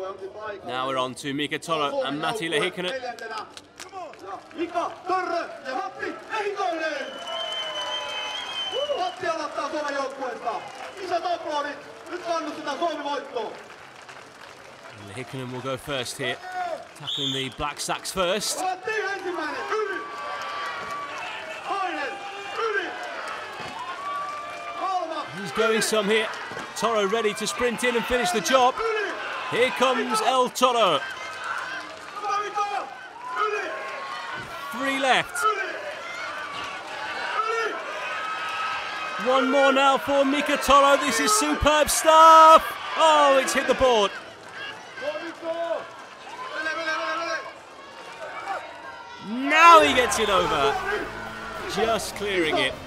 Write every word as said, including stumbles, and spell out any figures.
Now we're on to Mika Torro and Matti Lehikoinen. Mika, Torro ja Matti Lehikoinen! Matti aloittaa Suomen joukkueesta. Isot aplodit. Nyt kannustetaan Suomi voittoon. Lehikoinen will go first here, tackling the black sacks first. Matti ensimmäinen. Yli. Toinen. Yli. Kolmas. He's going some here. Torro ready to sprint in and finish the job. Here comes El Torro. Three left. One more now for Mika Torro. This is superb stuff. Oh, it's hit the board. Now he gets it over. Just clearing it.